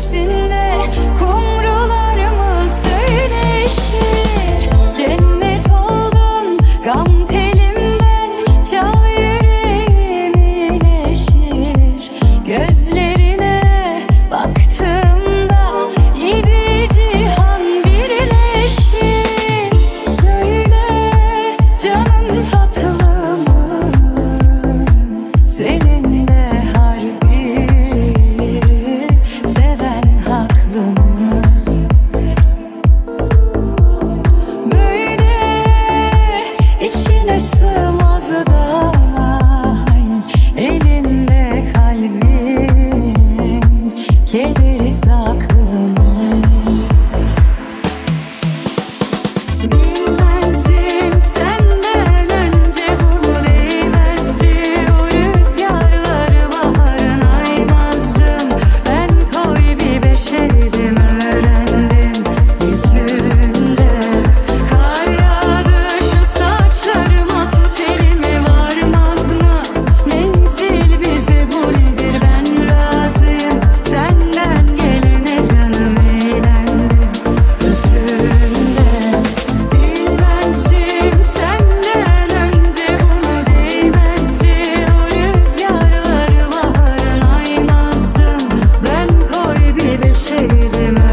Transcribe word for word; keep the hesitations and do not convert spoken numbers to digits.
bahçesinde kumrular mı söyleşir? Cennet oldun gam telimden, çal yüreğim iyileşir. Gözlerine baktığımda yedi cihan birleşir. Söyle canım tatlım, seninle harbi seven haklı mı? Böyle içine sığmaz da elinde kalbim kederi saklı mı? Bilmezdim senden önce bunu, değmezdi o rüzgarları baharın, aymazdım. Ben toy bir beşerdim, öğrendim yüzünde. Kar yağdı şu saçlarıma, tut elimi varmaz mı? Menzil bize bu nedir, ben razıyım. Senden gelene canım eğlendim üzümde. Bilmezdim senden önce bunu, değmezdi o rüzgarları baharın, aymazdım. Ben toy bir beşerdim,